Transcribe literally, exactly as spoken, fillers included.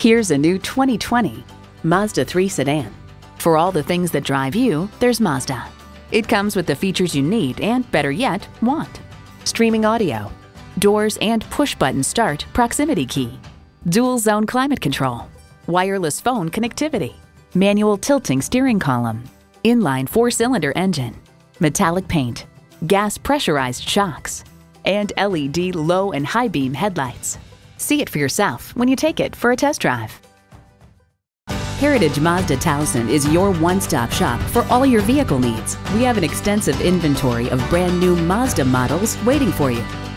Here's a new twenty twenty Mazda three sedan. For all the things that drive you, there's Mazda. It comes with the features you need and, better yet, want. Streaming audio, doors and push-button start proximity key, dual zone climate control, wireless phone connectivity, manual tilting steering column, inline four-cylinder engine, metallic paint, gas pressurized shocks, and L E D low and high beam headlights. See it for yourself when you take it for a test drive. Heritage Mazda Towson is your one-stop shop for all your vehicle needs. We have an extensive inventory of brand new Mazda models waiting for you.